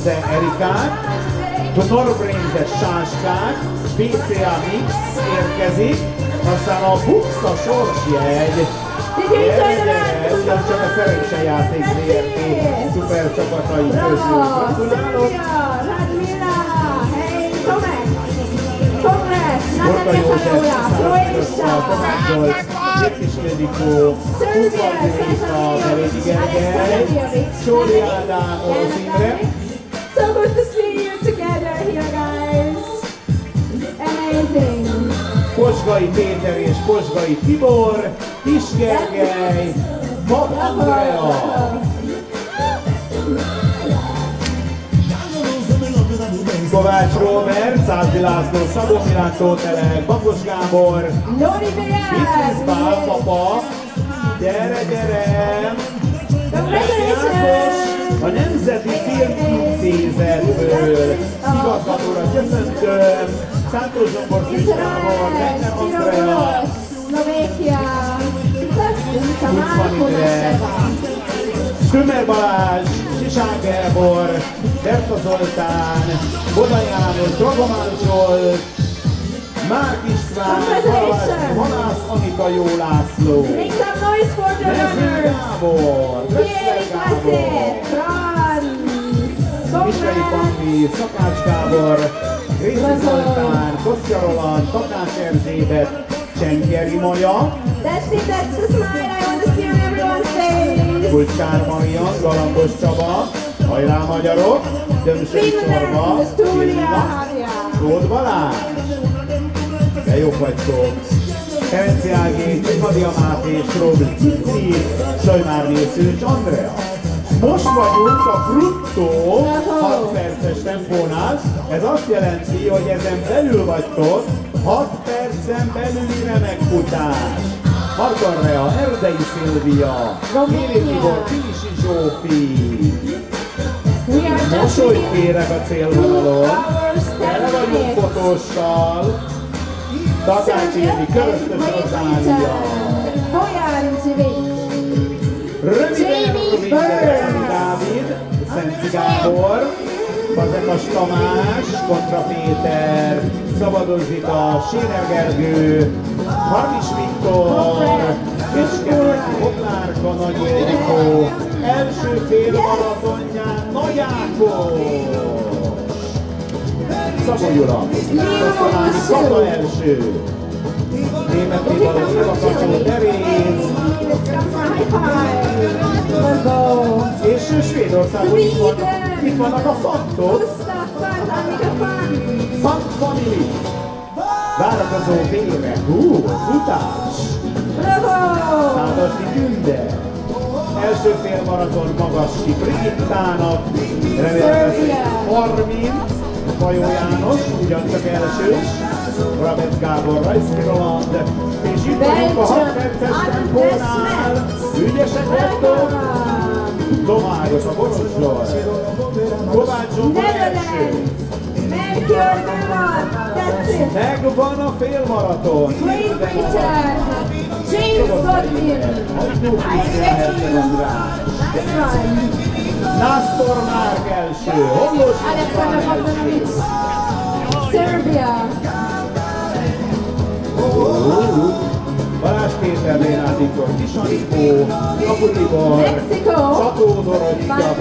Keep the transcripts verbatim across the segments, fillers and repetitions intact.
Bence Erikát, Norbrain-es Sáskák, pé cé á Mix érkezik, aztán a Buxa Sorsjegy, ugyancsak a szerencsejáték zé er té szuper csapatai közül. Gratulálok! Borka József, Tomász Zsolt, Györgyi Ildikó, Kupak Réka, Berényi Gergely, Sóri Ádám, Orosz Imre. So good to see you together here, guys. Amazing. Posgai Péter és Posgai Tibor, Kis Gergely, Mag Andrea. Kovács Róbert, Százdi László, Szabó Milán, Tóth Elek, Bakos Gábor, Vitvisz Pál papa, gyere, gyere! János, a Nemzeti Filmintézetből igazgatóra köszöntöm, Szántós Zsombor Krisztával, Megnem Andrea, Stömer Balázs, Sisák Gábor, Berta Zoltán, Boda János, Dragomán Zsolt, Márk István, Halász Anika, Jó László, Nező Gábor, Drösszler Gábor, Miskei Panvi, Szakács Gábor, Részi Zoltán, Kosztja Roland, Takács Erzsébet, Csenkeri Maja, Kulcskár Marian, Galambos Csaba, Hajrá Magyarok, Dömsei Csorba, Csilla, Tóth Balázs, de jók vagytok, Ferenci Ági, Csimadia Máté, Srobl Cici, Sajmár Nélsző és Andrea. Most vagyunk a bruttó hat perces tempónál, ez azt jelenti, hogy ezen belül vagytok, hat percen belüli remek futás. Margarrea, Erdei Szilvia, Kéri Tibor, Pilisi Zsófi. Mosolyt kérek a célvonalon, tele vagyunk fotóssal. Takács Évi, Köröztös Rozália. Röviden, röviden, Dávid, Szenci Gábor, Fazekas Tamás, Kontra Péter, Szabados Zita, Séner Gergő, Hamis Viktor, Kecskemét, Botlárka, Nagy Ildikó, első fél maratonján Nagy Ákos, Szabó Gyula, Kosztoláni Kata első, Német Tibaló, Éva Kacsó, Teréz, és Svédországban itt vannak, itt vannak a fantok, Fant Family, várakozó véve, hú, futás, Szádasti Tünde, első félmaraton Magassi Brigittának, remélem harminc, Bajó János, ugyancsak első, Rabec Gábor, Rajszki Roland, és itt vagyunk a hat perces tempónál, ügyesek vagytok, Domáros a Borosról, Kovács Zsombor első, megvan a félmaraton, Násztor Márk első, Hollós Serbia. Balázs Péter, Lénát Viktor, Kis Anikó, Kapu Tibor, Csató Dorottya,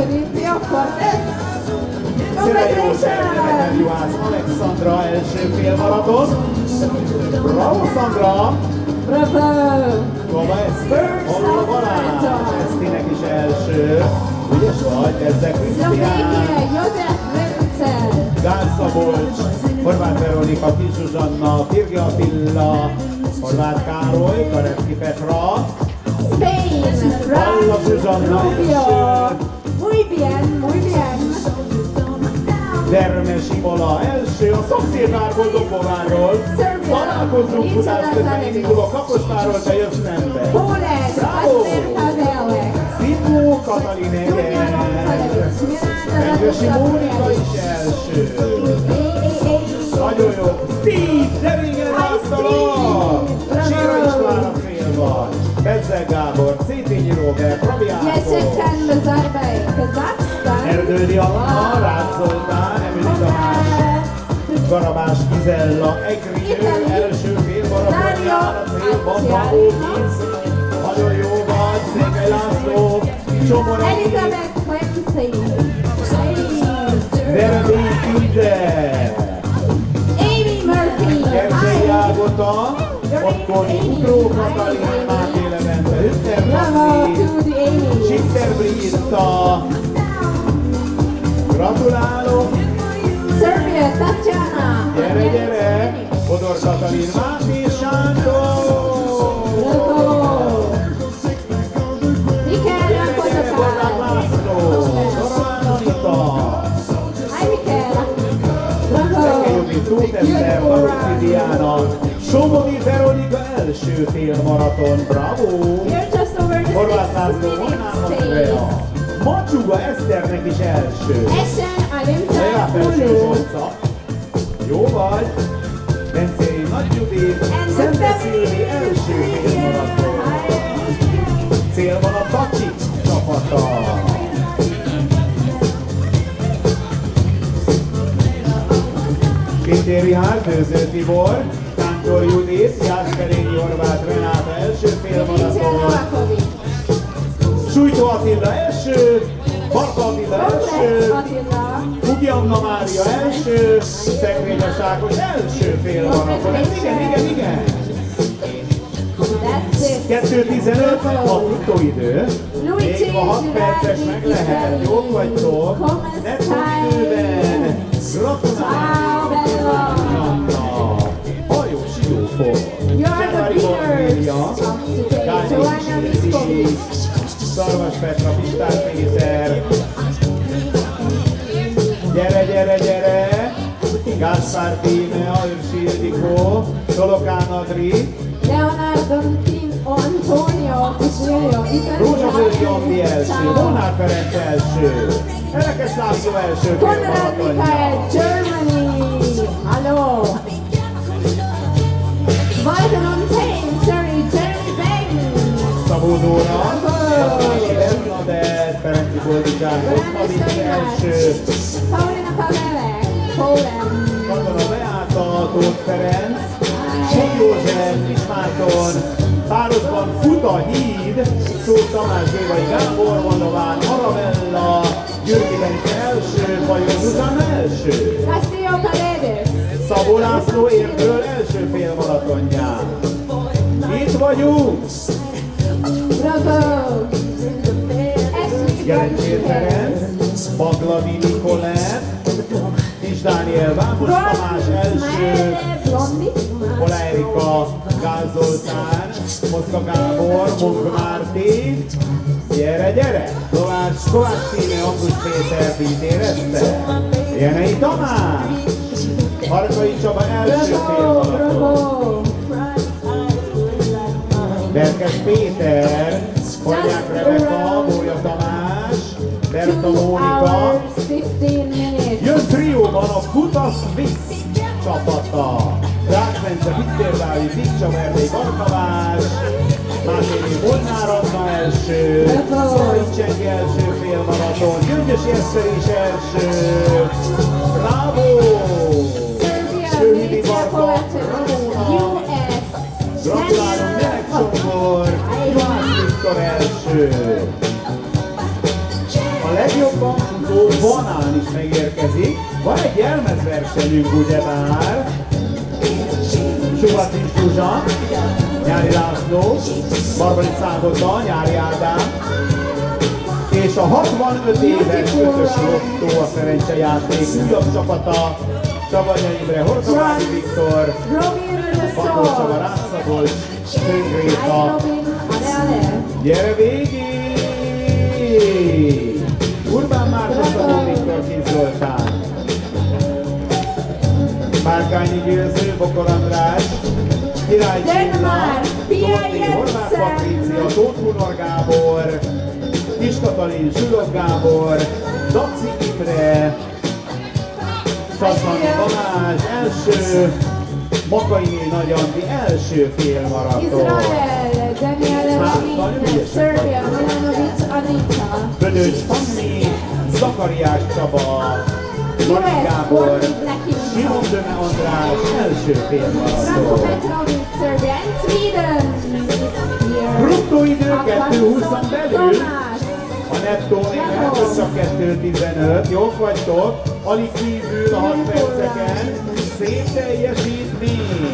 Szere József, Nemeter Juhász, Alexandra első félmaraton. Bravo Sandra! Bravo! Kova Eszter, Halló Balázs, Esztinek is első. Ügyes vagy, ezzel Krisztián. Gál Szabolcs, Horváth Veronika, Kis Zsuzsanna, Firge Attila, Horváth Károly, Karecki Petra, Palla Zsuzsanna első, Muy bien, muy bien. Dermes Imola első, a szomszédvárból Dombóvárról. Találkozzunk futás közben, én indulok Kaposvárról, te jössz szembe. Bravo! Szidó Katalin Eger, Enyvesi Mónika is első. Nagyon jó. Steve, de végre láttalak! Síra István a félban. Bezzeg Gábor, Szétényi Róbert, Rabi Ákos, Erdődi Anna, Rácz Zoltán, Emily Tamás, Garabás Gizella, Egrinő, első félmaratonján a célban, Babó Kinsz, nagyon jó vagy, Székely László, Csomor Elizabeth Clancy. Veremé Ide, Amy Murphy. Gergely Ágota, Akkori Ugró Katalin, Máté Levente, Hütter Bravo Bandi, to the Amy. Sitter Britta, gratulálok! Serbia, Tatjana. Gyere, gyere! Bodor Katalin, Máté Sándor! Bravo. Mikel Gyere, gyere, Borlák László! Dorán Anita! Hi, Mikel. Szeke Bravo. Jogi, Tóth Eszter, Barucsi Diana, Somogyi Veronika első félmaraton, bravo! You're just over the Horváth six László, minutes Monán stage. Andrea, Macsuga Eszternek is első. Essen Alimsa Lejárt első Hulu. Zsolca. Jó vagy. Bencéi Nagy Judit, Szente Szilvi első félmaraton. Célban a Tacsi csapata. Pintér Rihárd, Bőző Tibor, Kántor Judit, Jászberényi Horváth Renáta első félmaraton. Sújtó Attila első, Barka Attila első, Hugi Anna Mária első, Szekrényes Ákos első félmaraton. Ez igen, igen, igen. kettő tizenöt a futóidő. Még a hat perces meg lehet. Jók vagytok. Ne tudj időben. Gratulálok. Anna. Hajós Jófó. Csevári Borgélia. Gányi Kisi. Szarvas Petra, Pistás Péter. Gyere, gyere, gyere! Gáspár Tíme, Ajursi Ildikó, Tolokán Adri, Leonardo Antonio Pisilio, Rózsavölgyi Andi első, Molnár Ferenc első, Elekes László első Konrad félmaratonja. Mikael, Germany! Hello! Vitamin Tame, sorry, Jeremy Bain! Szabó Dóra, Jatási Bernadett, Ferenci Boldizsák, Oszmavics első, Paulina Pavele, Poland! Katona Beáta, Tóth Ferenc, Sok József, Kismárton, párosban fut a híd, Tóth Tamás, Gévai Gábor, Vadován, Aravella, Györgyi Bence első, Fajon Zsuzsán első, Castillo Paredes! Szabó László Érdről első félmaratonján. Itt vagyunk! Bravo! Gerencsér Ferenc, Bagladi Nikolett, Kis Dániel Vámos Tamás első, Ola Erika, Gál Zoltán, Moszka Gábor, Munk Márti, gyere, gyere! Kovács, Kovács Tíme, Ambrus Péter, Pít érezte, Jenei Tamás, Harkai Csaba első félmaraton, Berkes Péter, Hornyák Rebeka, Bója Tamás, Berta Mónika, jön trióban a Futasz Visz csapata. Rák Bence, Vittérvári, Vikcsa Verdély, Barkavás, Máténé Molnár Anna első, Szaricseng első félmaraton, Gyöngyösi Eszter is első, bravo! Sőhidi Barka, Ramona, gratulálunk Derek Csongor, Johannes Viktor első. A legjobban futó Banán is megérkezik. Van egy jelmezversenyünk ugyebár. Suvacics Zsuzsa, Nyári László, Barbaric Szágota, Nyári Ádám, és a hatvanöt éves ötös lottó a szerencsejáték újabb csapata, Csabanya Imre, Horkavári Viktor, Bakó Csaba, Rászabolcs, Köngréta. Gyere végig! Urbán Márton, Szabó Viktor, Kis Zoltán. Márkányi Győző, Bokor András, Király Csilla, Tóti, Horváth Patrícia, Tóth Hunor Gábor, Kis Katalin, Zsulog Gábor, Daci Imre, Sasani Balázs, első, Makainé Nagy Andi, első félmaraton. Izrael, Daniel Levin, Serbia, Milanovic Anita. Bödös Fanni, Zakariás Csaba, Mari U S Gábor, Born Black Simon Döme András első Ranko félmaraton. Petrovic, Serbia and Sweden is here. Bruttó idő kettő húszon belül. Tomás. A nettó német csak kettő tizenöt. Jók vagytok. Alig kívül a hat perceken. Szép teljesítmény.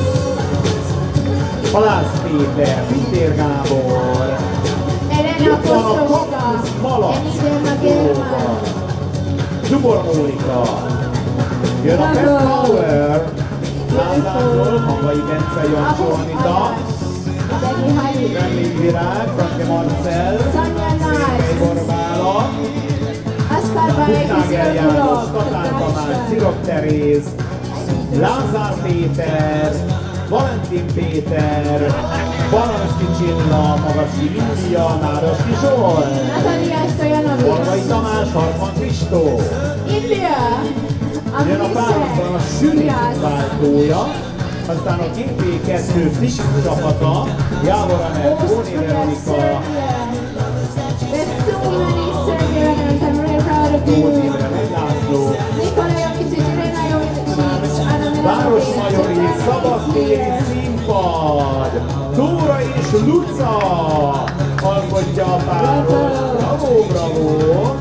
Halász Péter, Pintér Gábor. Elena Ott van a Kostovska. Kaktusz Malac. Emiliana Germán. Zubor Mónika. Jön a Pet Power. Lázárról, Hangai Bence, Jancsó Anita. Degi Hari. Remlék Virág, Franke Marcel. Sonja Székely Nagy. Borbála. Askar Barekis Husnáger János, Gölgulok. Tatán Tamás, Cirok Teréz, Lázár Péter, Valentin Péter, Baranszki Csilla, Magasi Júlia, Náraszki Zsolt, Natalia Stojanovic. Orvai Tamás, Hartman Kristó. India. Jön a párosban a Sűrít váltója, aztán a gé pé kettő Fix csapata, Jávor Amer, Kóni Veronika, There's so many Serbian runners. I'm really proud of Tóth you. Imre, László, Nikola Jokic, Irena Jokic, Anna Városmajori, Szabadtéri színpad, Dóra és Luca alkotja a páros. Bravo, bravo!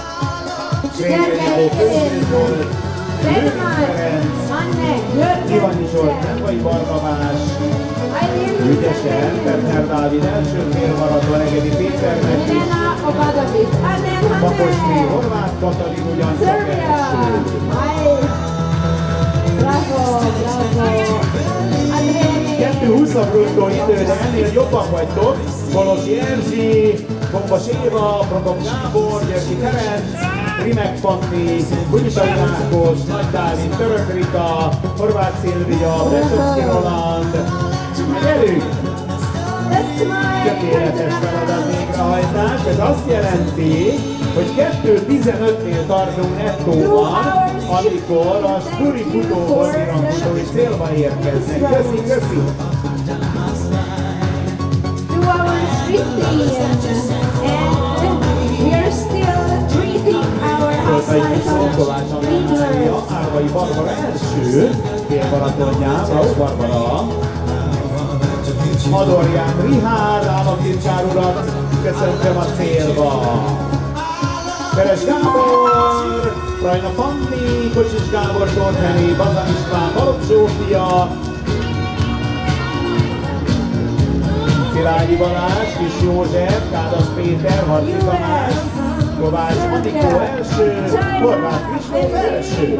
Krémerikó, Kőzsőzsöl, Lőrinc Ferenc, Ivanyi Zsolt, Nemvai Barnabás, ügyesen, Perner Dávid első félmaraton, Egedi Péternek is, Elena Obadovic, Annen Kaposné, Hanne. Horváth Katalin ugyancsak Serbia. első. Nice. Bravo, bravo. Andrea. kettő húsz a bruttó idő, de ennél jobbak vagytok. Kolosi Erzsi, Gombas Éva, Prokop Gábor, Györgyi Ferenc, Rimek Fanni, Bunyisai Ákos, Nagy Dávid, Török Rita, Horváth Szilvia, Brezsovszki Roland. Gyerünk! That's my Tökéletes feladat végrehajtás, ez azt jelenti, hogy kettő tizenötnél tartunk nettóban, amikor a Sturi futóból irányfutói célba érkeznek. Köszi, köszi! two hours fifteen, and we are still treating our Költai outside Kiszó, Kovács Andrea, Árvai Barbara első félmaratonján, Bravo Barbara. Adorján Rihárd, államtitkár urat, köszöntöm a célba. Veres Gábor, Rajna Fanni, Kocsis Gábor, Tortheni, Bazan István, Balogh Zsófia, Szilágyi Balázs, Kis József, Kádas Péter, Harci Tamás, Kovács Anikó első, Horváth Kristóf első.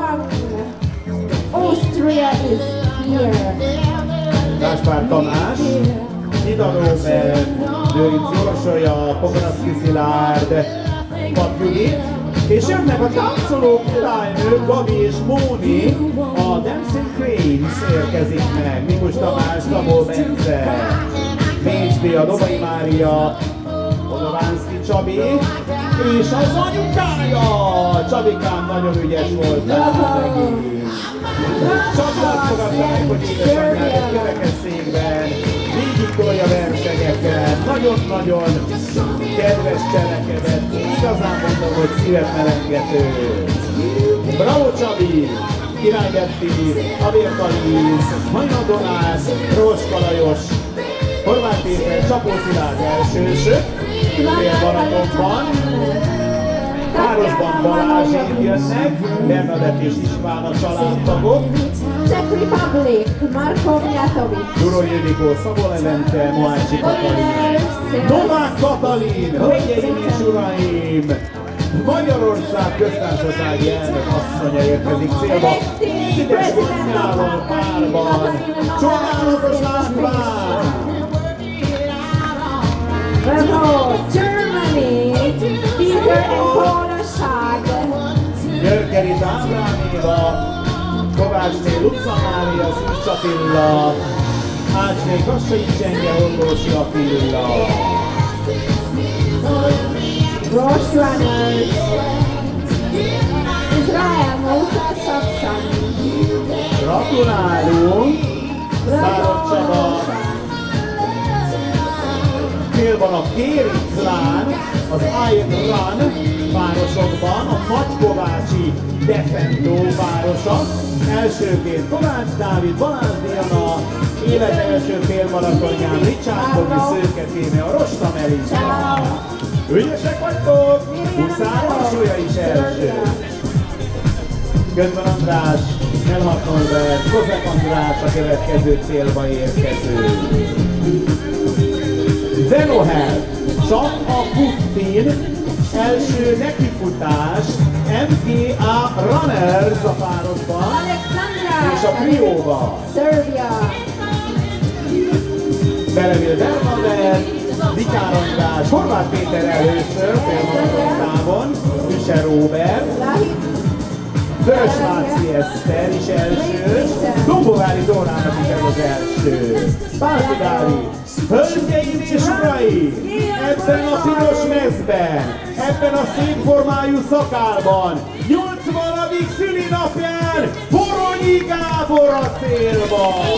Austria is here. Gáspár Tamás, Ida Róbert, Lőrinc Jósolya, Pogoravszki Szilárd, Pap Judit, és jönnek a táncoló királynők, Gabi és Móni, a Dancing Cranes érkezik meg, Mikus Tamás, Szabó Bence, Mécsdi, a Dobai Mária, Odovánszki Csabi, és az anyukája! Csabikám nagyon ügyes voltál megint. Csak azt fogadta meg, hogy édesanyját egy kerekesszékben végig tolja versengeken. Nagyon-nagyon kedves cselekedet. Igazán mondom, hogy szívet melengető. Bravo Csabi! Király Betti, Avérka Líz, Hajna Donát, Róska Lajos, Horváth Péter, Csapó Szilárd elsősök, félmaratonban. Párosban Balázsék jönnek, Bernadett és István a családtagok. Czech Republic, Marko Mijatovic. Duro Ildikó, Szabó Levente, Mohácsi Katalin. Novák Katalin, hölgyeim és uraim! Magyarország köztársasági elnök asszonya érkezik célba. Édesanyjával párban. Csodálatos látvány! Bravo, Germany, Peter and Paula Schad. Györgeri Ábrám Éva, Kovácsné Luca Mária, Szűcs Attila, Ácsné Kassai Csenge, Orvosi Attila. Rosh Runners, Israel Musa Sapsan. Gratulálunk! Szárad Csaba! Célban a Kéri Klán, az Iron Run, párosokban a Nagykovácsi Defendó párosa. Elsőként Kovács Dávid, Balázs Diana, élet első félmaratonján Richard Bogi, Szőke Téme, a Rosta Melinda. Ügyesek vagytok! Huszár Varsója is első. Göndben András, Melhat Norbert, Kozek András a következő célba érkező. Zenohel, csak a Putin, első nekifutás, em gé á Runners a párosban, és a trióban. Belevil Dermander, Vikár András, Horváth Péter először, félmaraton Üse Róbert, Vörös Láci Eszter is első, Dombovári Dórának is ez az első. Pálfi Dávid, hölgyeim és uraim, ebben a piros mezben, ebben a szép formájú szakálban, nyolcvanadik szülinapján Boronyi Gábor a célban.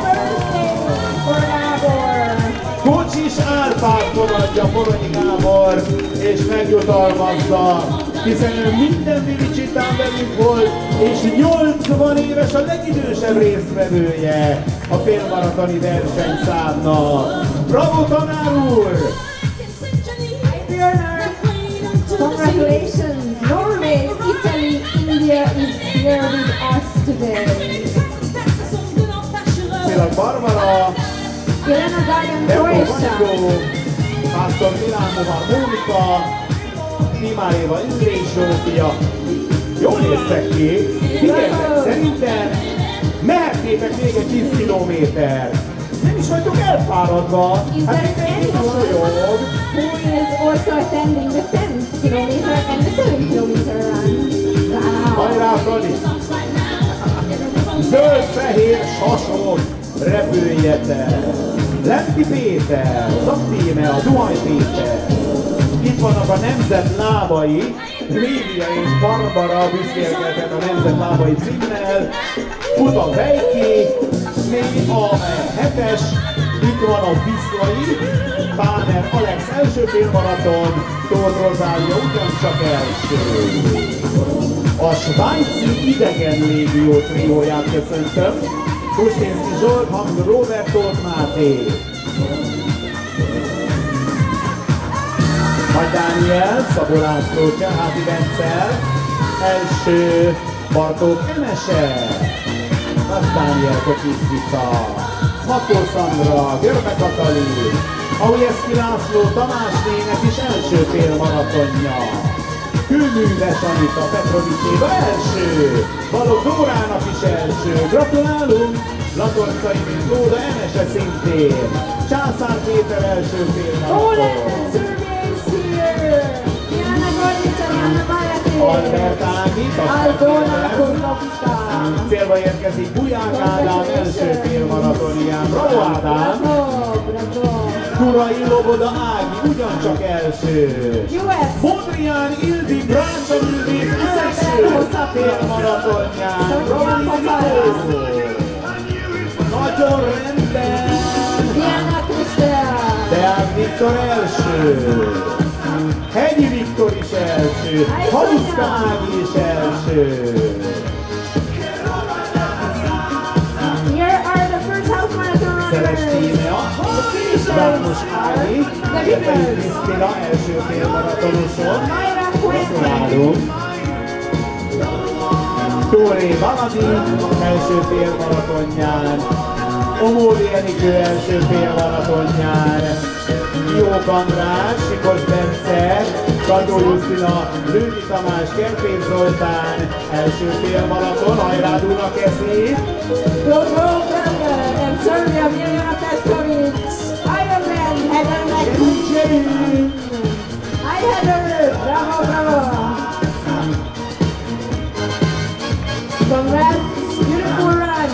Kocsis Árpád fogadja Boronyi Gábor, és megjutalmazza, hiszen ő minden Vilicsitán velünk volt, és nyolcvan éves a legidősebb résztvevője a félmaratoni versenyszámnak. Bravo, tanár úr! Congratulations! Norway, Italy, India is here with us today. Csillag Barbara, Jelena Gajan, Depo Croatia. Vanigó, Pásztor Milánova, Mónika, Timáréva, Indrés Zsófia. Jól néztek ki, figyeljetek, szerintem mehetnétek még egy tíz kilométer. Nem is vagytok elfáradva, hát mindenki mosolyog. Who is also attending the ten kilometer and the seven kilometer run. Wow. Hajrá, Fradi! Zöld-fehér sasok, repüljetek! Lemki Péter, Zaktíme, a Duhaj Péter. Itt vannak a nemzet lábai, Lívia és Barbara büszkélkedett a nemzet lábai címmel. Fut a Vejki, még a hetes, itt van a Viszlai, Páner Alex első félmaraton, Tóth Rozália ugyancsak első. A svájci idegen légió trióját köszöntöm, Kustinszki Zsolt, Hamza Róbert, Tóth Máté. Nagy Dániel, Szabó László, Cserháti Bence, első Bartók Emese, Nagy Dániel Kocsiszvita, Mató Szandra, Görbe Katalin, Aujeszki László, Tamás Német is első félmaratonja. Kőműves Anita, Petrovicséva első, Balogh Dórának is első, gratulálunk! Latorcai Lóda Emese szintén, Császár Péter első félmaraton. Albert Ági, célba érkezik Gulyák Ádám első félmaratonján. Bravo Ádám! Turai Loboda Ági ugyancsak első. Modrián Ildi Brácsa művész első félmaratonján. Bravo! Nagyon rendben! Deák Viktor első. Hegyi Viktor is első, Haluszka Ági is első. Here are the first half marathon runners. Szeles Tímea, Vámos Ági, Zsepei Krisztina első félmaratonoson. Gratulálunk. Tóré Valadi első félmaratonján. Omódi Enikő első félmaratonján. Jók András, Sikos Bence, Kadó Jusztina, Lőki Tamás, Kerpész Zoltán, első félmaraton, hajrá Dunakeszi. And Serbia, Mirjana Petkovic, Ireland, Heather McKee. Hi Heather, bravo, bravo. Congrats, beautiful run.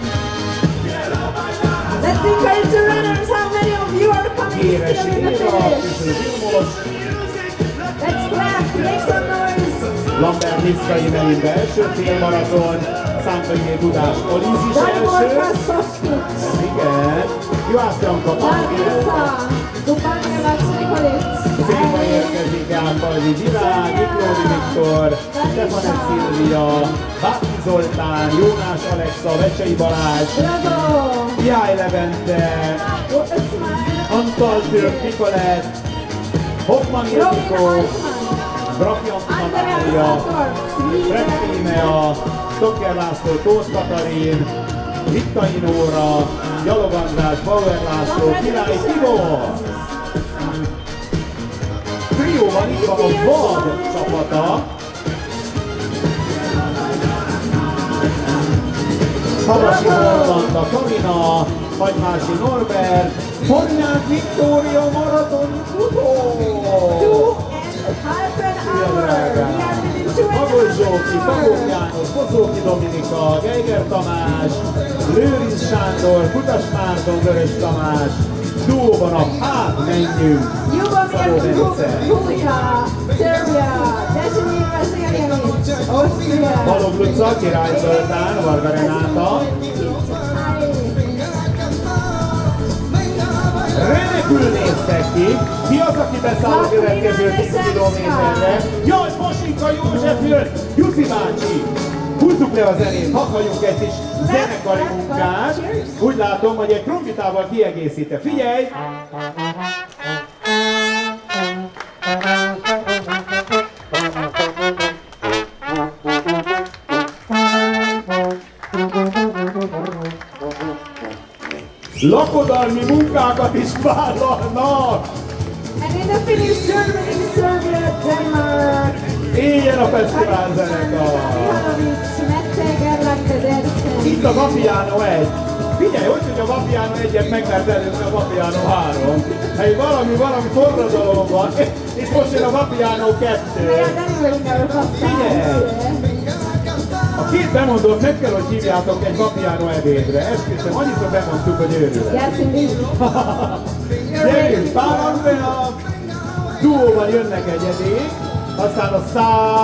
Let's encourage the runners. How many of you are coming still in the finish? Let's clap, make some noise. Lambert Liszkai Melinda első félmaraton, Szántai Dudás Oliz is első. Igen. Juhász Janka Páki. Zupanya Nikolic. Szépa érkezik Ápaldi Virág, Miklódi Viktor, Stefanek Szilvia, Báki Zoltán, Jónás Alexa, Vecsei Balázs, Jáj Levente, Antal Türk, Nikolett, Hoffman Ildikó, Grafi Antonália, Fred Tímea, Stocker László, Tóth Katalin, Vittai Nóra, Gyalog András, Bauer László, Király Tibor. Trióban itt van a Vad csapata. Havasi Orlanda, Kamina, Hagymási Norbert, Hornyák Viktória maratoni futó! Magoly Zsóki, Pagók János, Kozóki Dominika, Geiger Tamás, Lőrinc Sándor, Kutas Márton, Vörös Tamás, duóban a Hát menjünk! Szabó Bence! Balogh Luca, Király Zoltán, Varga Renáta. Remekül néztek ki. Ki az, aki beszáll a következő tíz kilométerre? Jaj, Mosinka József jön! Jussi bácsi! Húzzuk le a zenét, hadd halljunk egy kis zenekari munkát. Úgy látom, hogy egy trombitával kiegészíte. Figyelj! Lakodalmi munkákat is vállalnak! And in the finish, Germany, Serbia, Denmark. Éljen a fesztivál zenekar! Itt a Vapiano egy. Figyelj, hogy, hogy a Vapiano egyet meg lehet előzni a Vapiano három. Hey, valami, valami forradalom van, és most jön a Vapiano kettő. Figyelj! A két bemondót meg kell, hogy hívjátok egy Vapiano ebédre. Esküszöm, annyiszor bemondtuk, hogy őrület. Yes, indeed. Gyerünk, Pál Andrea, duóban jönnek egyedik, aztán a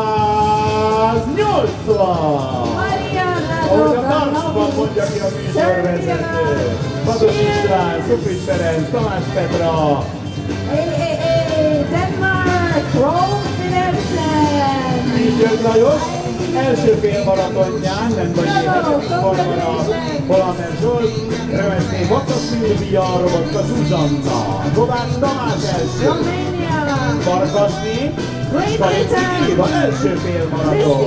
száznyolcvan. Ahogy a Dartsban mondja ki a műsorvezető. Fados István, Szupris Ferenc, Tamás Petra. Hey, hey, hey, Denmark, Rolf Pedersen. Így jön Lajos, első félmaratonján, nem vagy éhetedik Barbara, Holander Zsolt, Rövesné Vata Szilvia, Robotka Zuzanna, Kovács Tamás első, Farkasné, Skalici Éva, első félmaraton.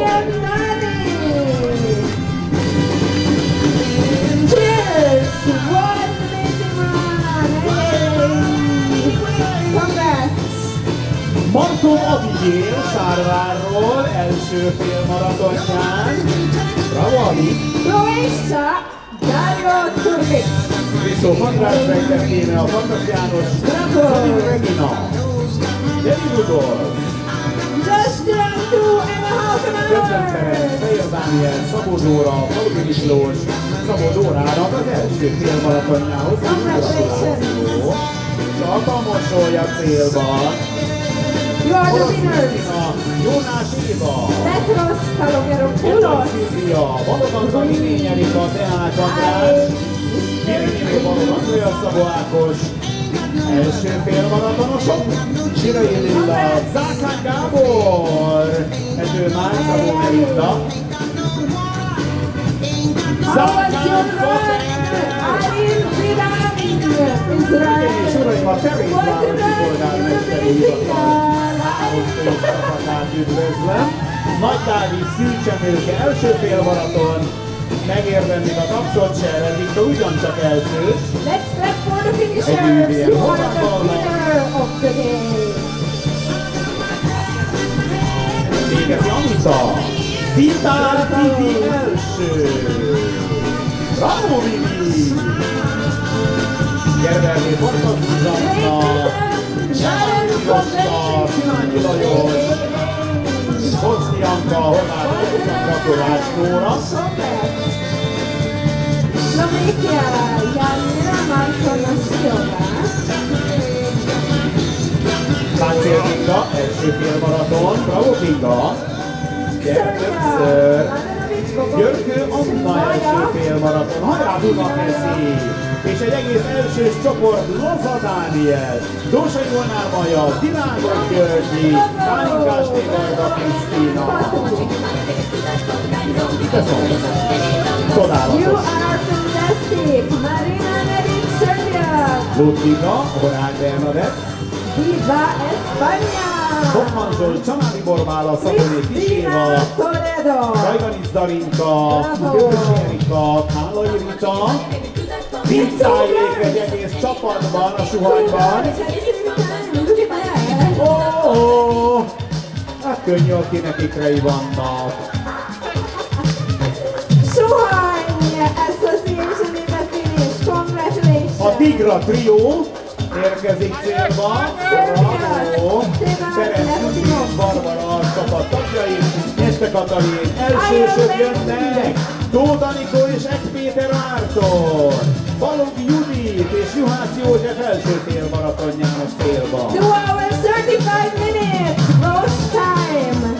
Cheers! What an amazing run! Hey! Congrats! Marton Abigail Sárvárról első félmaratonján. Bravo, Abi! Croatia, Dario Turbic. Viszó András Fejtek kéne a Fantas János, Szabin Regina, Gyeri Rudolf, Just around two and a half an Kötlen Ferenc, hour. Fehér Dániel, Szabó Dóra, Falugi Miklós, Szabó Dórának az első félmaratonjához. Gratuláció! Csak a mosoly a célban. You are the Orosz winners. Krisztina, Jónás Éva, Petros Kalogeropoulos. Gyermek Szilvia, Balogh Antoni nyerik a Deák András, Mirinyi Balogh Andrea Szabó Ákos, első félmaratonosok, Zsirai Lilla, Zákán Gábor, Ező Már Szabó Melinda, Zákán Fater, és uraim, a Terézvárosi polgármesteri hivatal csapatát üdvözlöm. Nagy Dávid Szűcsemőke első félmaraton, megérdemlik a tapsot se, Viktor ugyancsak elsős. Let's clap for the finishers. You are the winner of the day. Végezi Anita, Vitál Vivi első. Bravo, Vivi! Gerberné Farkas Zsuzsanna, Sári Joska, Sinányi Lajos, Kocni Janka, Horváth Alexandra, Kovács Nóra. Szlovékia, Janina Markona Silva. Páncél Kinga, első félmaraton, bravo Kinga! Gyere többször! Györkő Anna első félmaraton. Hajrá Dunakeszi! És egy egész elsős csoport Loza Dániel, Dósai Molnár Maja, Dinágos Györgyi, Pálinkás Tévarda Krisztina. Köszönöm! Csodálatos! You are fantastic! Marina Nevik, Serbia! Ludviga, Horák Bernadett, Viva España! Hoffman Zsolt, Csanádi Borbála, Szaboné Kiséva, Toledo! Rajganic Darinka, Kőkösi Erika, Hálai Rita, Pincájék egy egész csapatban a suhanyban. Oh, oh, hát könnyű, aki nekik rei vannak. Suhany Association in the finish. Congratulations! A Tigra Trio érkezik célba. Bravo! Ferenc Judit, Barbara csapat tagjai, Nyeste Katalin, elsősök jönnek, Tóth Anikó és Ek Péter Márton, Balogh Judit és Juhász József első félmaratonjának célba. two hours thirty-five minutes, roast time.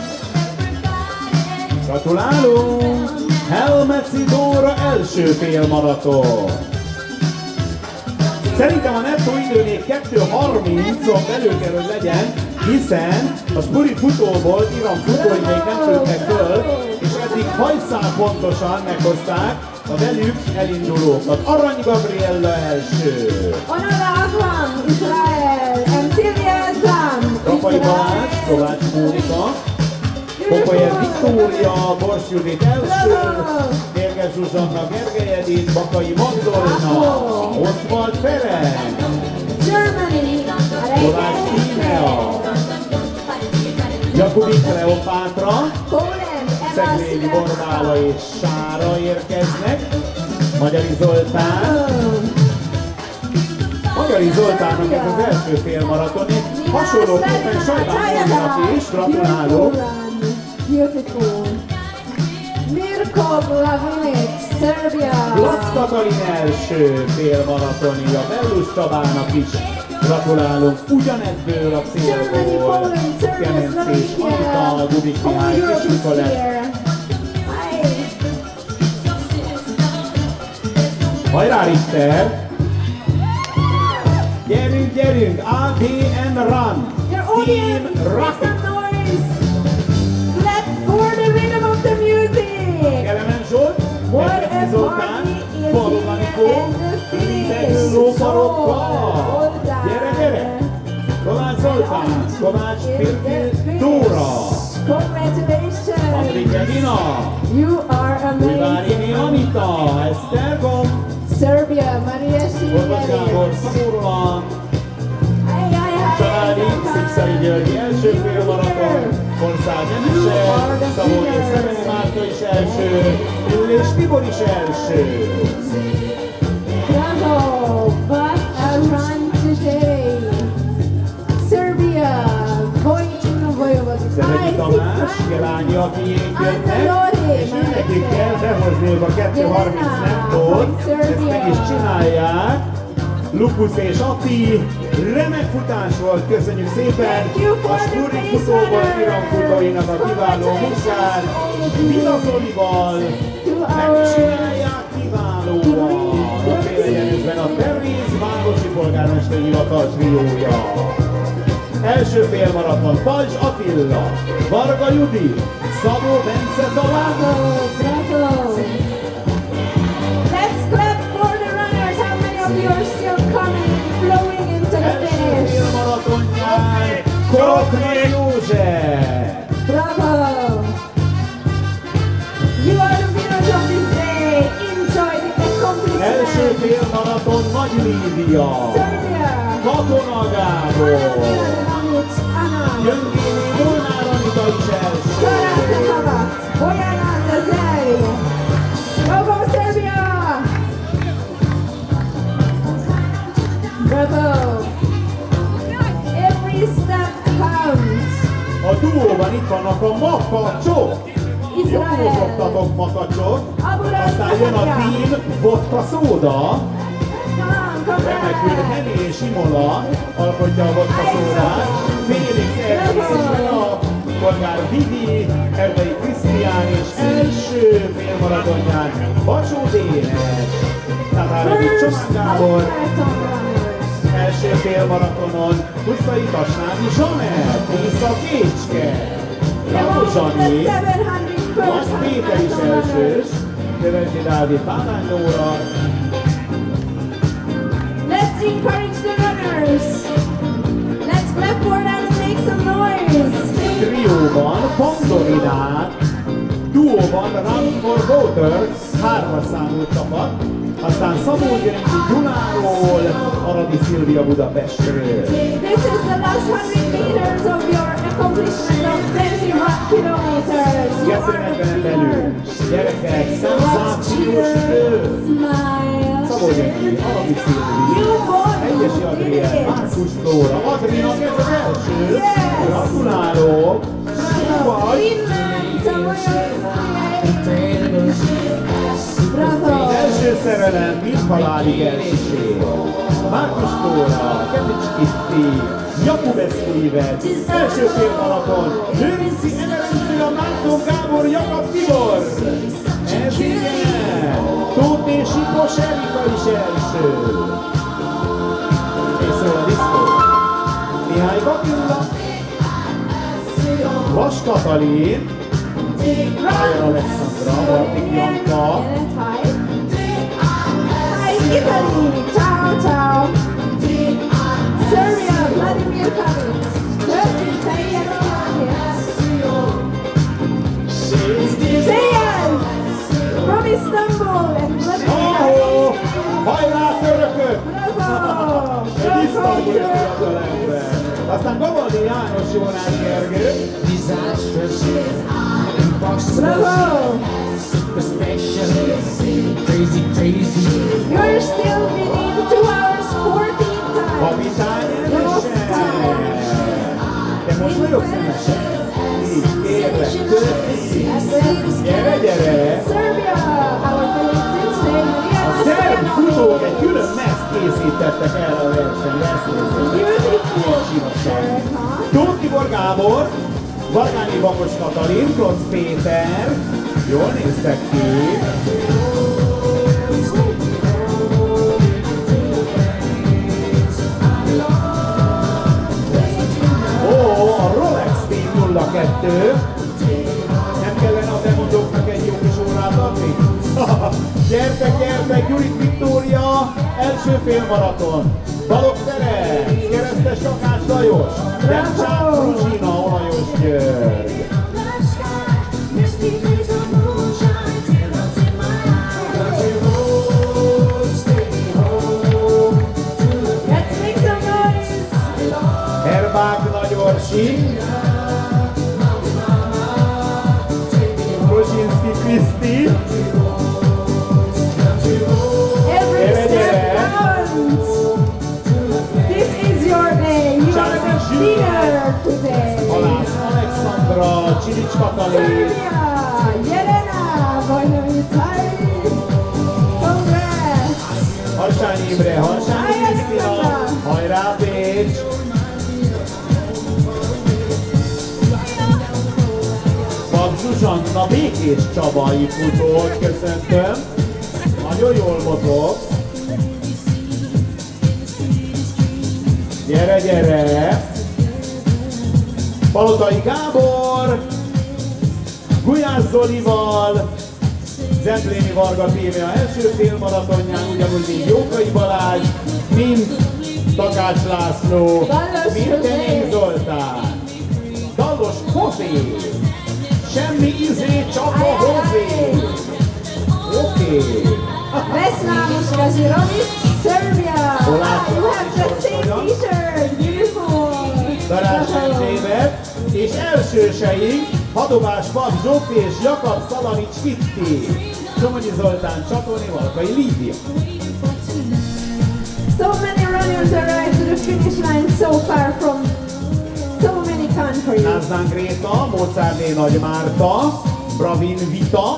Gratulálunk! Helmetszi Dóra első félmaraton. Szerintem a nettó idő még kettő harmincon belül kell, hogy legyen, hiszen a Spurit futóból Iran futói még nem tűntek föl, és eddig hajszál pontosan meghozták a velük elindulókat. Arany Gabriella első. Onala Akram, Israel, and Silvia Azam, Rapai Balázs, Kovács Mónika, Pokolyev Viktória, Bors Judit első, Mérges Zsuzsanna, Gergely Edith, Bakai Magdolna, Oswald Ferenc, Germany, Kovács Tímea, Jakubik Kleopátra, Poland, Emma Szeglényi Borbála és Sára érkeznek, Magyari Zoltán, Magyari Zoltánnak ez az első félmaraton, hasonlóképpen Sajbán is, gratulálok! Beautiful. Mirko Blavinic, Serbia. Lac Katalin első félmaratonja, Bellus Csabának is gratulálunk, ugyanebből a célból, Kemencés Anita, Gudik Mihály és Nikolett. Hajrá Richter! Gyerünk, gyerünk! á bé en Run! Team Rapid! For the rhythm of the music! Kelemen Zsolt, Kerkeci Zoltán, Balogh Anikó, Lidegő lófarokkal! Gyere, gyere! Kovács Zoltán, Kovács Pirkő Dóra! Congratulations! Patrik Edina! You are amazing! Vivárini Anita, Esztergom, Serbia, Maria Orvos Gábor, Szabó Roland, Családi, Szikszai György első félmaraton, Ország Jenese, Szabó és Szemeni Márta is első, és Tibor is első. Bravo! What a run today! Serbia, Vojin Vojvodina. Szeregi Tamás, Gelányi, aki így jönnek, és nekik kell behozniuk a kettő harminc nettót, ezt meg is csinálják. Lukusz és Ati, remek futás volt, köszönjük szépen! A Spurit futóból Iran futóinak a kiváló munkát, Vidazolival megcsinálják kiválóan! A félegyenüzben a Tervíz városi polgármester hivatal triója. Első félmaraton Pajzs Attila, Varga Judit, Szabó Bence Talán. Bravo, bravo! Let's clap for the runners. How many of you are still coming, flowing into the Első finish? félmaratonján Koroknai József. Bravo! You are the winners of this day. Enjoy the accomplishment. Első félmaraton Nagy Lídia. Serbia. Katona Gábor. Gyöngéni Molnár Anita is első. Karatekavat. Bojana Zazeli. Bravo, Serbia! Bravo! Every step counts. A duóban itt vannak a makacsok. Jól mozogtatok makacsok. Aztán jön a Team Vodka Szóda. Remekül Henné és Imola alkotja a vodka szódát. Félix Erdély és a polgár Vidi, Erdei Krisztián és első félmaratonján Bacsó Dénes. Tatárvedi Csomán Gábor, első félmaratonon Pusztai Tasnádi Zsamer, Tisza Kécske, Bravo Zsani, Vas Péter is elsős, Kövesi Dávid Pávány Nóra. Let's encourage the runners. Let's clap for them and make some noise. Trióban Pandorinát, duóban Run for Water, hármas számú csapat, aztán Szabó Györgyi Gyuláról, Aradi Szilvia Budapestről. This is the last hundred meters of your accomplishment of twenty-one kilometers. You are a kettőnegyvenen belül, gyerekek, szenzációs idő! Szabó Györgyi, Aradi Szilvia, Egyesi Adrián, Márkus Flóra, Adrinak ez az első, gratulálok! Vagy! Az első szerelem, mint halálig elsőség. Márkus Tóra, Kevics Kitti, Jakubescu Ivet, első félmaraton, Lőrinci Emerencia, Márton Gábor, Jakab Tibor. Ez igen! Tóth és Sipos Erika is első. És szól a diszkó. Mihály Bakilla, Vas Katalin, Ájer Alexandra, Bartik Janka, Italy, ciao ciao. Serbia, Vladimir Kamic. Turkey, Tayyip Zeyaz from Istanbul and Vladimir. Hajrá törökök! Bravo! Egy isztambuli fiatalember. Aztán Gavaldi János, Jónás Gergő. Bravo! Crazy, crazy. You're still within two hours fourteen times. Kapitány Emese! Te most nagyobb szemesen? Így, kérlek, töröki! Gyere, gyere! Serbia, our Philippines today. A szerb futók egy külön meszt készítettek erre a versenyre, ezt nézzük. Tóth Tibor Gábor, Vargányi Bakos Katalin, Klotz Péter, jól néztek ki. Ó, a Rolex Team nulla kettő. Nem kellene a bemondóknak egy jó kis órát adni? Gyertek, gyertek, Gyurik Viktória, első félmaraton. Balogh Ferenc, Keresztes Takács Lajos, Demcsák Fruzsina, Olajos György. Let's make some noise. Herbák Nagyorsi, Rozsinszki Kriszti, Every Gyere, gyere. step counts. This is your day. You are the winner today. Halász Alexandra, Csilics Katalin, Serbia, Jelena, Bajnovitai. Congrats. Harsány Imre, Harsány Krisztina, hajrá Pécs! Pap Zsuzsanna, Békés Csabai futót köszöntöm. Nagyon jól mozog. Gyere, gyere! Palotai Gábor, Gulyás Zolival, Zempléni Varga té vé a első félmaratonján, ugyanúgy mint Jókai Balázs, mint Takács László, mint Denék Zoltán. Dallos Hozé, semmi izé, csak a hozé. Oké. Okay. Vesnamos Gazirovic, Serbia. Ah, you have the same t-shirt. Beautiful. Darázs Erzsébet, és elsőseink Hadobás Pap Zsófi és Jakab Szalanics Kitti. Somonyi Zoltán, Csatoni, Valkai Lídia. So many runners arrived to the finish line so far from so many countries. Názdán Gréta, Mozárné Nagy Márta, Bravin Vita,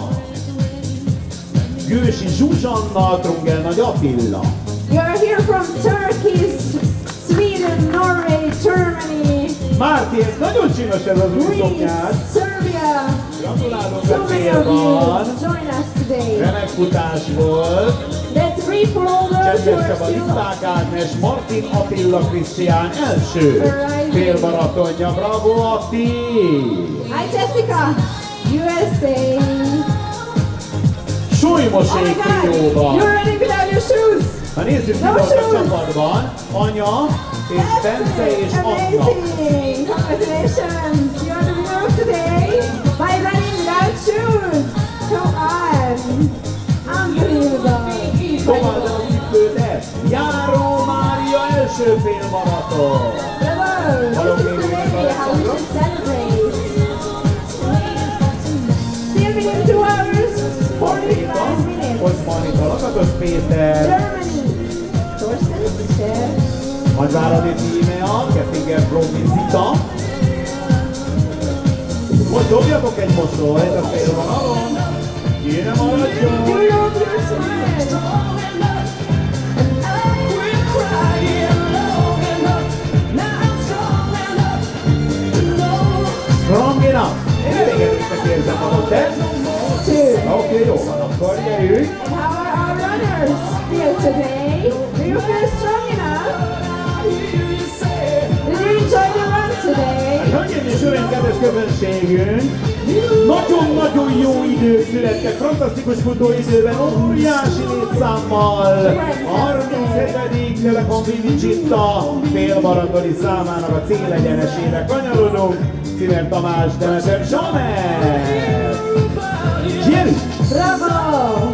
Gősi Zsuzsanna, Trungel Nagy Attila. You are here from Turkey, Sweden, Sweden, Norway, Germany, Márti, ez nagyon csinos ez az új Greece, szoknyád. Serbia. Gratulálunk So a many of célban. you join us today. Remek futás volt. Let's read for all those who Csendes are Csaba, still Liszták Ágnes, Martin Attila Krisztián első félmaratonja. Bravo, Atti! Hi Jessica, U S A. Oh my Súlymosék God, trióban. you're running without your shoes. Ha nézzük, mi No volt a shoes. csapatban, Anya és Bence és Anna. Amazing! Congratulations! You're the winner of today by running without shoes. Come on! Unbelievable! Tovább a cipőde, Járó Mária első félmaraton. Bravo! This is the way how we should celebrate. Still within two hours, forty-five minutes. Oszmanita, Lakatos Péter, Germany. Torsten Fischer. Magyváradi Tímea, Kettinger Brómi Zita. Most dobjatok egy mosolyt a félvonalon. Kéne You maradjon. love your smile. Strong enough. Én elégedettek érzem magam, te? Two. Oké, jó van, akkor gyerünk. And how are our runners feel today? Do you feel strong enough? Did you enjoy the run today? Hölgyeim és uraim, kedves közönségünk! Nagyon-nagyon jó idők születtek, fantasztikus futóidőben, óriási létszámmal! A harminchetedik Telekom Vivicsitta félmaratoni számának a célegyenesére kanyarodunk. Színer Tamás, Demeter Zsamer! Gyerünk! Bravo!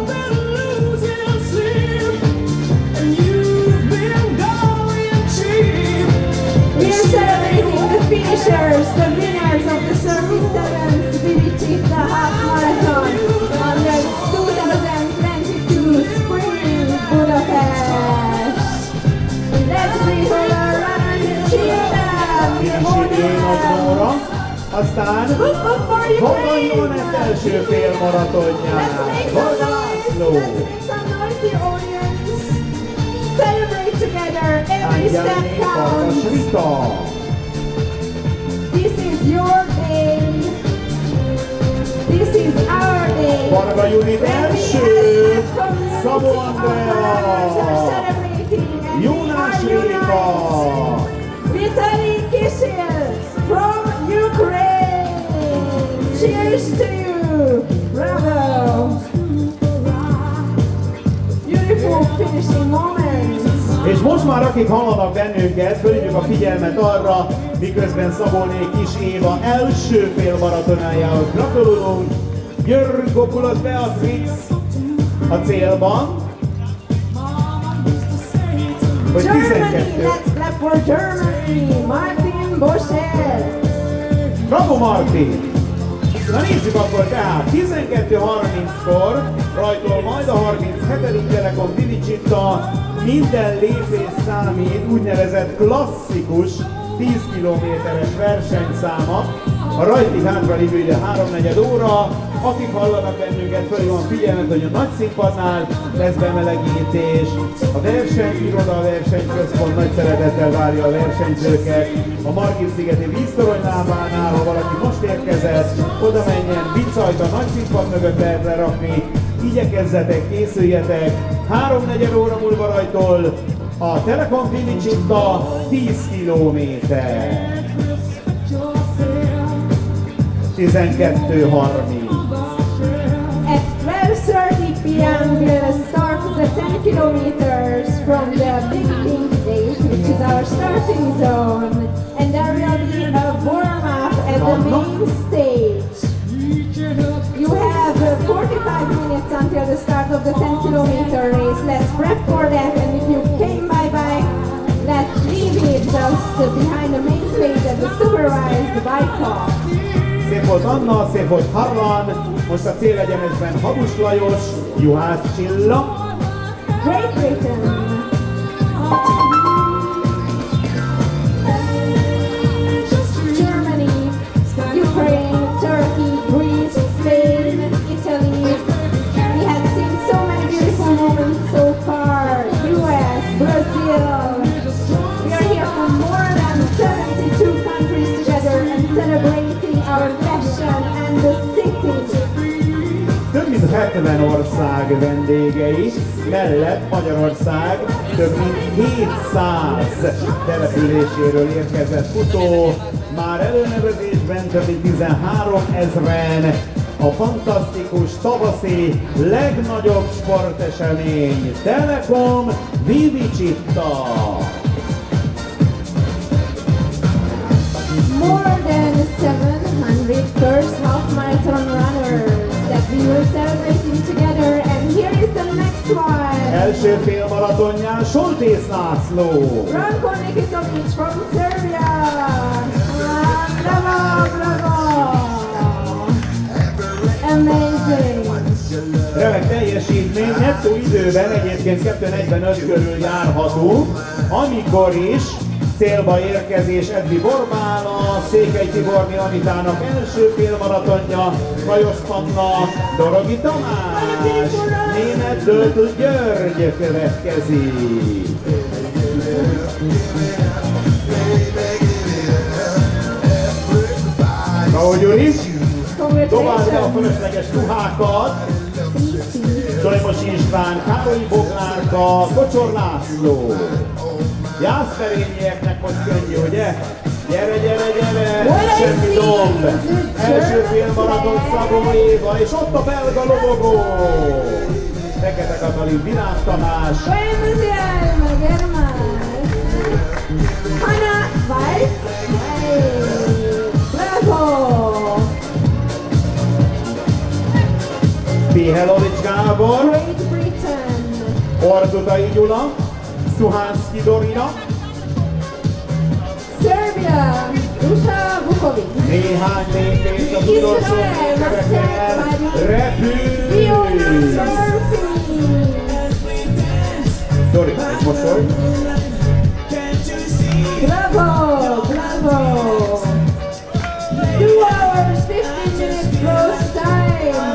We are celebrating the finishers, the winners of the thirty-seventh Vivicita Half Marathon on the twenty twenty-two Spring Budapest. Let's bring all our runners and cheer them! Minőségi Nóra, aztán Good foot for you, Varga Jónet első félmaratonján. Let's make some Varga noise! László. Let's make some noise, the audience! Celebrate together, every step Angyelné Farkas counts! Rita. This is your day. This is our day. Varga Judit When we első. as a community Szabó of runners are Andrea. celebrating and we Jónás are Réka. united. Vitaly Kisil from Ukraine. Cheers to you. Bravo. Beautiful finishing moments. És most már akik hallanak bennünket, fölhívjuk a figyelmet arra, miközben Szabolné Kis Éva első félmaratonájához gratulálunk. Györgopoulos Beatrix a célban, hogy Germany, tizenkettő. let's clap for Germany. Martin Boschel. Bravo Martin! Na nézzük akkor tehát, tizenkettő harminckor rajtól majd a harminchetedik Telekom Vivicsitta, minden lépés számít, úgynevezett klasszikus tíz kilométeres versenyszáma. A rajti hátra lévő idő háromnegyed óra, akik hallanak bennünket, fölhívom figyelmet, hogy a nagy színpadnál lesz bemelegítés, a versenyiroda, a versenyközpont nagy szeretettel várja a versenyzőket, a Margit-szigeti víztoronylábánál, ha valaki most érkezett, oda menjen, bicajt a nagy színpad mögött lehet lerakni, igyekezzetek, készüljetek, háromnegyed óra múlva rajtól a Telekom Vivicsitta tíz kilométer. tizenkettő harminc. At twelve thirty p m we'll start the ten kilometers from the Big Pink Gate, which is our starting zone. And there will be a warm-up at the main stage. You have uh, forty-five minutes until the start of the ten kilometer race. Let's prep for that, and if you came by bike, let's leave it just behind the main stage at the supervised bike park. Szép volt Anna, szép volt Harlan, most a célegyenesben Habus Lajos, Juhász Csilla. Great Britain. Germany, Ukraine, Turkey, Greece, Spain, Italy. We have seen so many beautiful moments so far. U S, Brazil. We are here from több mint hetven ország vendégei, mellett Magyarország több mint hétszáz településéről érkezett futó, már előnevezésben több mint tizenháromezren, a fantasztikus tavaszi legnagyobb sportesemény Telekom Vivicitta. More than seven hundred first half marathon runners that we were celebrating together, and here is the next one. Első félmaratonján Soltész László. Ranko Nikitovic from Serbia. Ah, bravo, bravo. Amazing. Remek teljesítmény, nettó időben egyébként kettő negyvenöt körül járható, amikor is célba érkezés Edvi Borbála, Székely Tiborni Anitának első félmaratonja, Lajos Panna, Dorogi Tamás, Német Döltő György következik. Bravo Gyuri! Tovább a fölösleges ruhákat, Solymos István, Károlyi Boglárka, Kocsor László. Jászberényieknek most könnyű, ugye? Gyere, gyere, gyere! Semmi domb! Első félmaraton Szabó Éva, és ott a belga lobogó! Fekete Katalin, Virág Tamás. Hanna Weiss. Bravo! Pihelovics Gábor. Great Britain. Ordutai Gyula. Szuhánszki Dorina. Serbia. Rusa Vukovic. Néhány lépés az utolsó métereken. Repül! Dori, egy mosoly. Bravo! Bravo! Two hours, fifty minutes close time.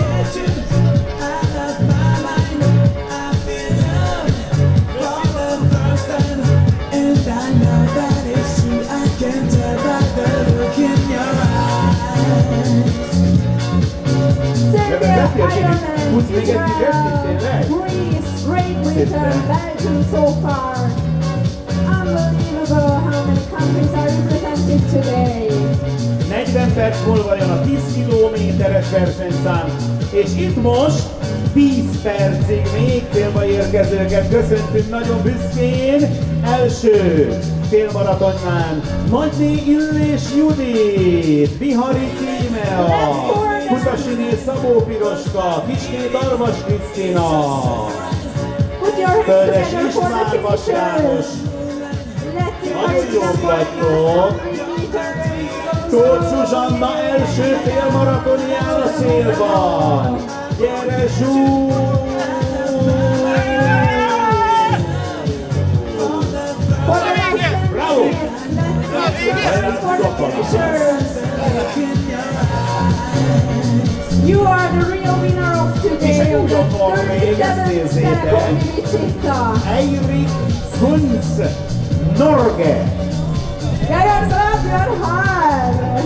Serbia, Ireland, Israel, Greece, Great Britain, Belgium so far. Unbelievable how many countries are represented today. negyven perc múlva jön a tíz kilométeres versenyszám, és itt most tíz percig még célba érkezőket köszöntünk nagyon büszkén. Első félmaratonján Nagyné Illés Judit, Bihari Tímea, Kutasiné Szabó Piroska, Kisné Darvas Krisztina, Töldes István Vas János. Nagyon jók vagytok! Tóth Zsuzsanna első félmaratoni áll a célban! Gyere Zsú! Bravo! You are the real winner of today of the thirty-seventh Telekom Vivicitta. Eirik Kunz, Norge! Jag är glad du är här!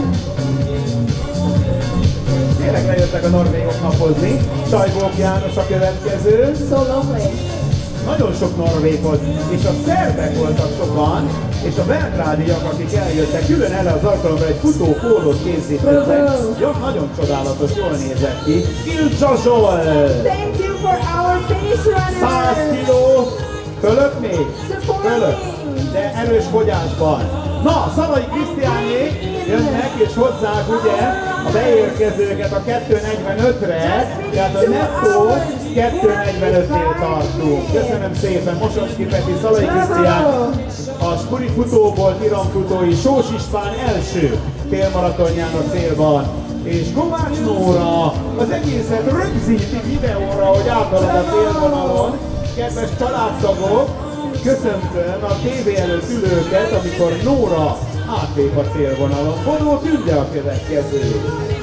Tényleg lejöttek a norvégok napozni. Sajbók János a következő. So lovely. Nagyon sok norvég volt, és a szerbek voltak sokan, és a belgrádiak, akik eljöttek, külön erre az alkalomra egy futó pólót készítettek. Jó, nagyon csodálatos, jól nézett ki. Ilcsa Zsolt! Thank you for our pace runners! száz kiló, fölött még? Fölött, de erős fogyásban. Na, Szalai Krisztiánék jönnek, és hozzák ugye a beérkezőket a kettő negyvenötre, tehát a nettó kettő negyvenötnél tartunk. Köszönöm szépen, Mosonszki Peti, Szalai Krisztián, a Spuri futóból tiramfutói Sós István első félmaratonján a célban. És Kovács Nóra az egészet rögzíti videóra, hogy áthalad a célvonalon. Kedves családtagok, köszöntöm a tévé előtt ülőket, amikor Nóra átlép a célvonalon. Bodó Tünde a következő.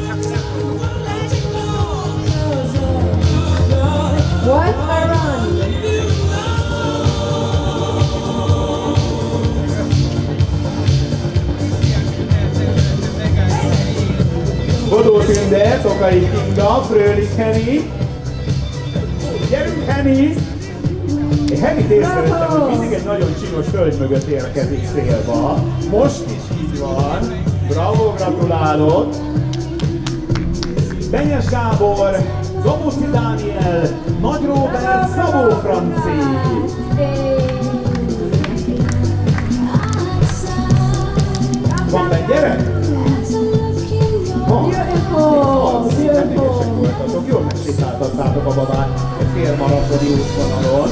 What a run! Bodó Tünde Tokai Kinga, Fröhlich Henny. Gyerünk, Henny! Én Hennyt észrevettem, hogy mindig egy nagyon csinos hölgy mögött érkezik célba. Most is így van. Bravo, gratulálok! Benyes Gábor, Dobuci Dániel, Nagy Róbert, Szabó Franci. Van benne gyerek? Van. Beautiful, beautiful. Voltatok, jól megsétáltattátok a babát egy fél maratoni útvonalon.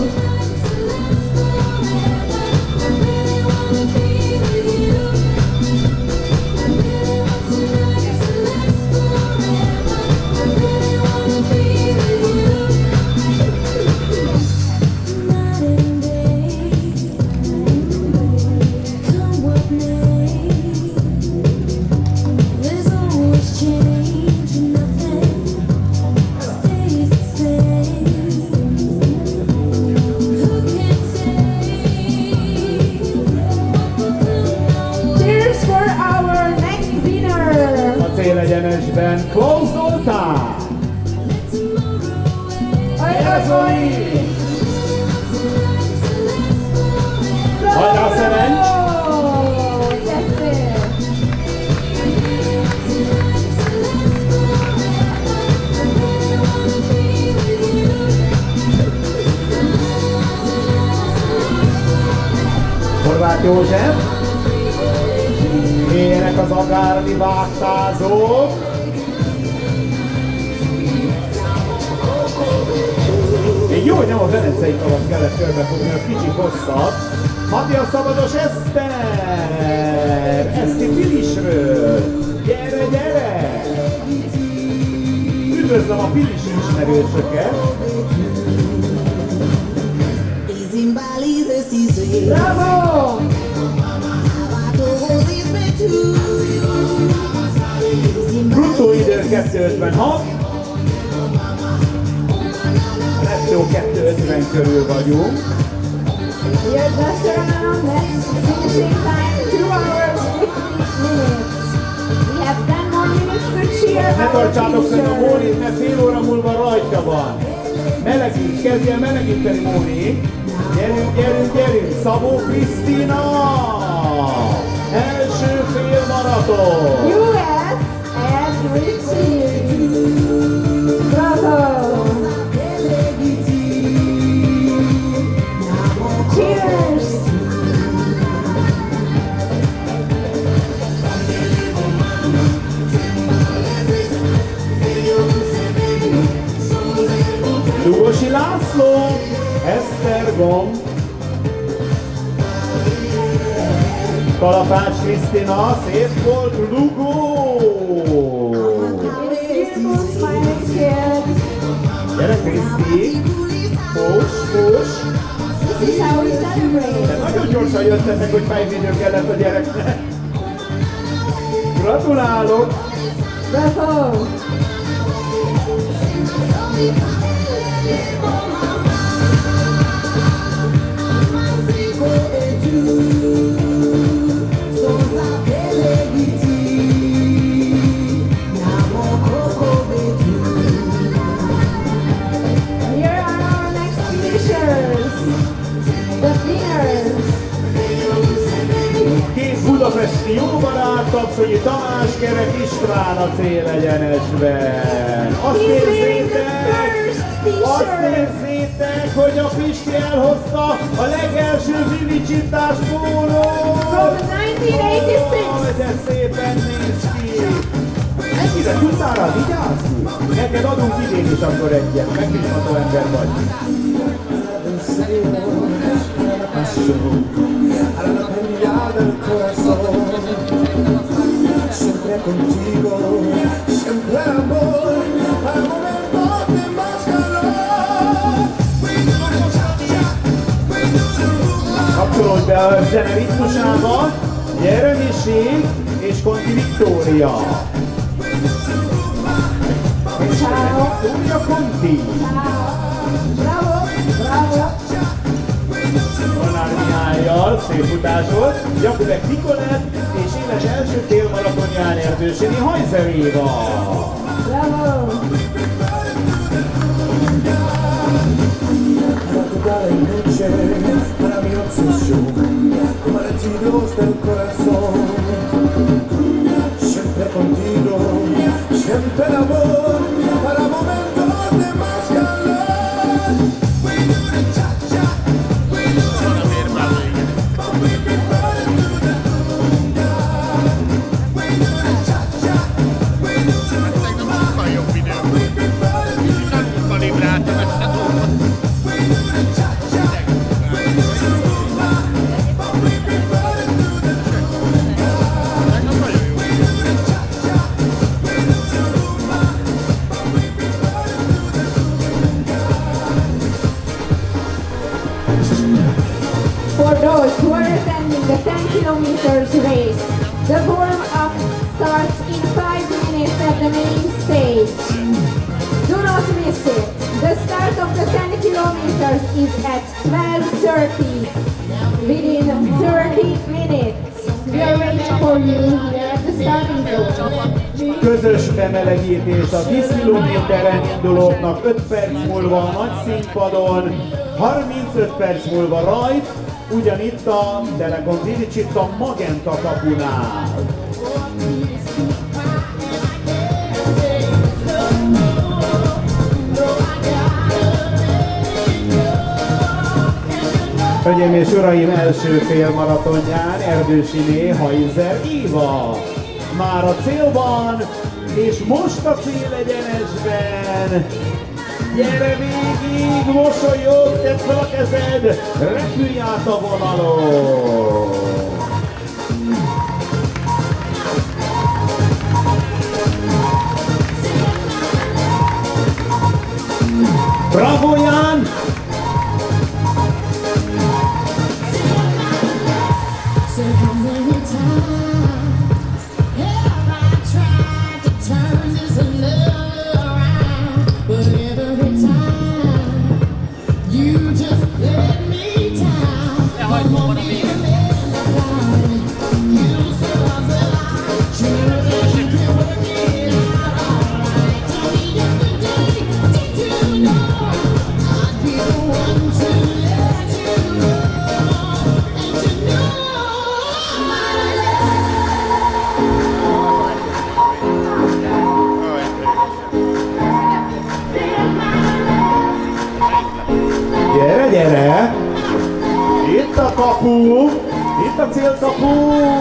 Célegyenesben Klaus Zoltán! Ajra Zoli! Hajrá Szerencs! Horváth József! Ének az agárdi vágtázók! Én jó, hogy nem a Velencei tavat kellett körbefogni, a kicsi hosszabb. Matthias Szabados Eszter! Eszti Pilisről! Gyere, gyere! Üdvözlöm a Pilisi ismerősöket! Bravo! Bruttó idő kettő ötvenhat. Lettó kettő ötven körül vagyunk. We are just around next finishing time two hours fifteen minutes. We have ten more minutes to cheer. Ne tartsátok fenn a Mónit, mert fél óra múlva rajta van. Melegít, kezdj el melegíteni, Móni. Gyerünk, gyerünk, gyerünk! Szabó Krisztina! Első fél maraton! U S and Richie! Bravo! Cheers! Lugosi László! Esztergom! Kalapács Krisztina, szép volt, Lugó! Beautiful smiling kids. Gyere Kriszti! Fos, fos! This is how we celebrate. De nagyon gyorsan jöttetek, hogy fejvédő kellett a gyereknek. Gratulálok! Bravo! Here are our next finishers, the winners. Két budapesti jó barát, Tapsonyi Tamás, Kerek István a célegyenesben. Azt érzétek, azt érzétek, hogy a Pisti elhozta a legelső Vivicsittás pólót. From nineteen eighty-six. De szépen néz ki. Ennyire tudtál rá vigyázni? Neked adunk idén is akkor egyet, megbízható ember vagy. Kapcsolódj be a zene ritmusába, gyere Misi és Conti Victoria. Ciao. Victoria Conti. Bravo, bravo. Molnár Mihályjal, szép futás volt, Jakubek Nikolett és éles első félmaratonján Erdőséni Hajzer Éva. Bravo! Dale noche para mi obsesión, como latidos del corazón. Siempre contigo, siempre el amor, para momentos de más calor. We do the cha-cha, we do the rumba, but we prefer to do the rumba. We do the cha-cha, we do the rumba, but we prefer to do the rumba. For those who are attending the ten kilometers race, the warm-up starts in five minutes at the main stage. Do not miss it. The start of the ten kilometers is at twelve thirty. Within thirty minutes, we are waiting for you here at the starting zone. Közös bemelegítés a tíz kilométeren indulóknak öt perc múlva a nagy színpadon, harmincöt perc múlva rajt, ugyanitt a Telekom Village, a Magenta kapunál. Hölgyeim és uraim, első félmaratonján Erdősiné Hajzer Éva. Már a célban, és most a célegyenesben. Gyere végig, mosolyog, tedd fel a kezed, repülj át a vonalon! Bravo, Jan! Gyere, gyere! Itt a kapu! Itt a célkapu!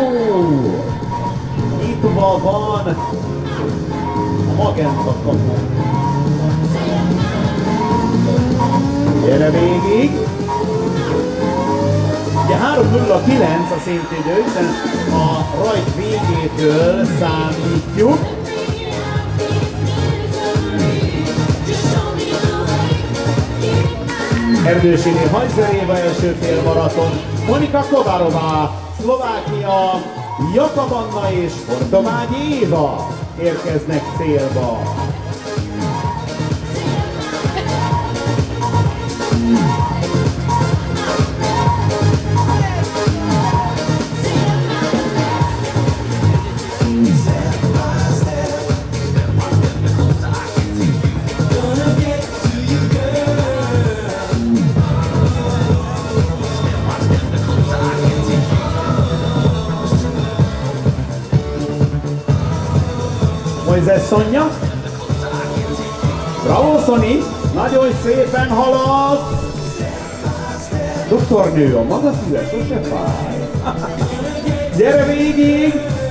Itt van a Magenta kapu. Gyere végig! Ugye három nulla kilenc a szintidő, hiszen a rajt végétől számítjuk. Erdősiné Hajzer Éva első félmaraton, Monika Kovárová, Szlovákia, Jakab Anna és Hortovágyi Éva érkeznek célba. Moises Szonya. Bravo, Szoni! Nagyon szépen halad! Doktornő, a maga szíve sose fáj. Gyere végig!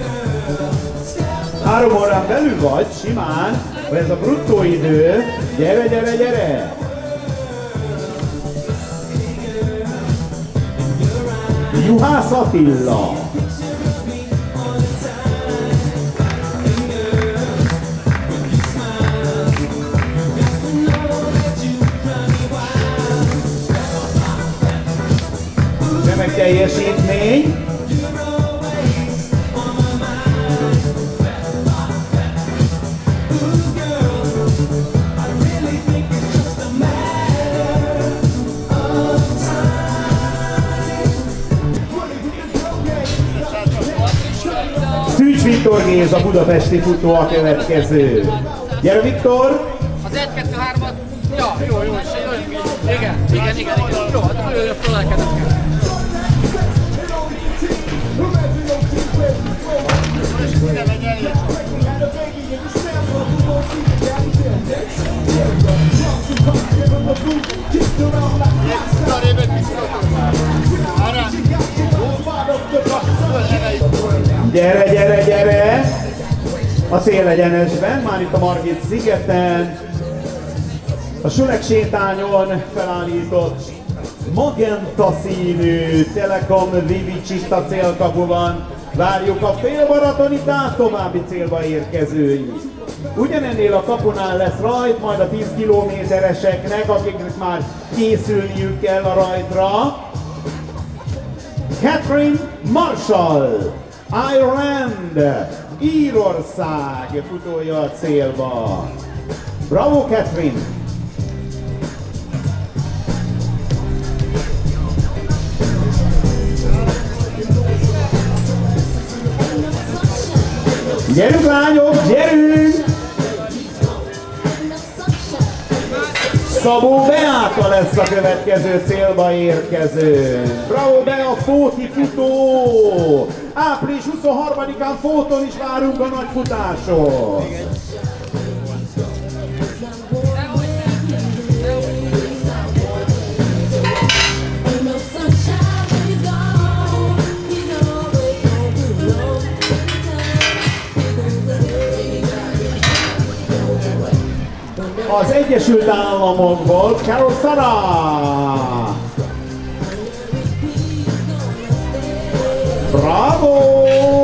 Három órán belül vagy, simán, vagy ez a bruttó idő. Gyere, gyere, gyere! Juhász Attila. Remek teljesítmény. Szűcs Viktor Géza, budapesti futó a következő. Gyere Viktor! Az egy kettő hármat, ja, jó, jó, és jó, igen, igen, igen, igen, jó, hát jó, jó, fölelkedett. Gyere, gyere, gyere! A célegyenesben, már itt a Margit szigeten, a Sülek sétányon felállított magenta színű Telekom Vivi Csista célkapuban várjuk a félmaratonitát további célba érkezőit. Ugyanennél a kapunál lesz rajt, majd a tíz kilométereseknek, akiknek már készülniük kell a rajtra. Catherine Marshall, Ireland, Írország futója a célba. Bravo, Catherine! Gyerünk lányok, gyerünk! Szabó Beáta lesz a következő célba érkező. Bravo Bea, Fóti futó! április huszonharmadikán Fóton is várunk a nagy futáson. Az Egyesült Államokból Carol Sarah! Bravo!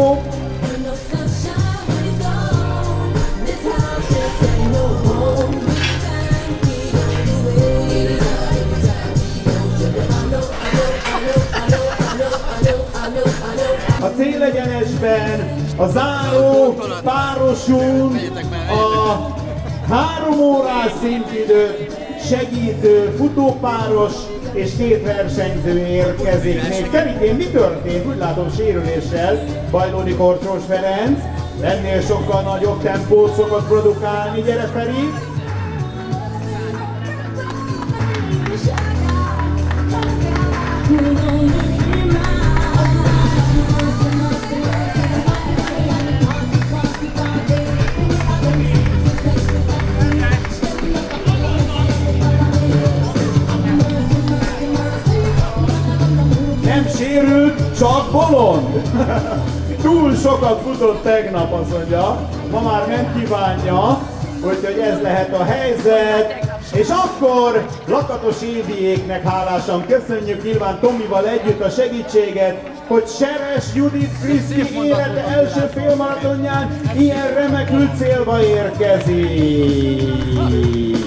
A célegyenesben a záró párosul a három órás szintidőt segítő futópáros és két versenyző érkezik. Még szerintén mi történt? Úgy látom sérüléssel Bajlóni Korcsós Ferenc. Ennél sokkal nagyobb tempót szokott produkálni. Gyere Feri! Sérült, csak bolond! Túl sokat futott tegnap, azt mondja, ma már nem kívánja, úgyhogy ez lehet a helyzet. És akkor Lakatos Éviéknek hálásan köszönjük nyilván Tomival együtt a segítséget, hogy Seres Judit Kriszti élete első félmaratonján ilyen remekül célba érkezik.